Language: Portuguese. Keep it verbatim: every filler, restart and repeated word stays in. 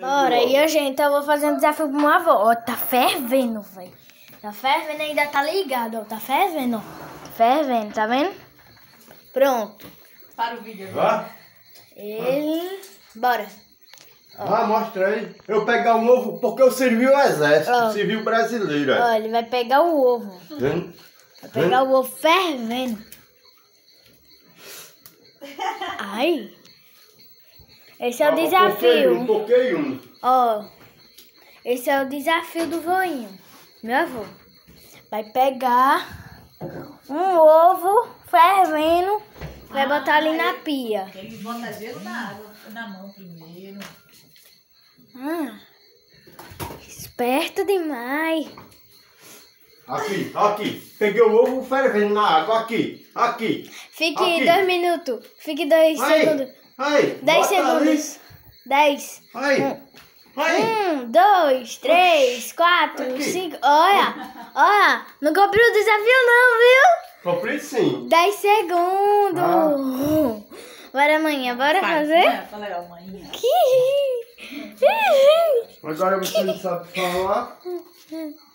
Bora, e a gente, eu vou fazer um desafio pro meu avô. Ó, tá fervendo, velho. Tá fervendo, ainda tá ligado, ó. Tá fervendo, ó. Tá fervendo, tá vendo? Pronto. Para o vídeo agora. Ele... Bora. Ah, mostra aí. Eu pegar o ovo, porque eu servi o exército, Ó. servi o brasileiro. Ó, ele vai pegar o ovo. Vendo? Vai pegar o ovo fervendo. Ai. Esse é o desafio. Um pouquinho, um. Ó, esse é o desafio do voinho, meu avô. Vai pegar um ovo fervendo, vai Ah, botar ali é. na pia. Eles botam gelo na água, na mão primeiro. Ah, esperto demais. Aqui, aqui. Peguei o ovo fervendo na água, aqui, aqui. Fique Aqui. dois minutos, fique dois Aí, segundos. aí. Dez bota segundos. Dez. Ali. Aí, aí. Um, dois, três, quatro, Aqui. cinco. Olha, olha, não cumpriu o desafio não, viu? Comprei sim. dez segundos. Ah. Bora amanhã, bora Faz, fazer? né? Fala aí, amanhã. Que... Agora você não sabe falar.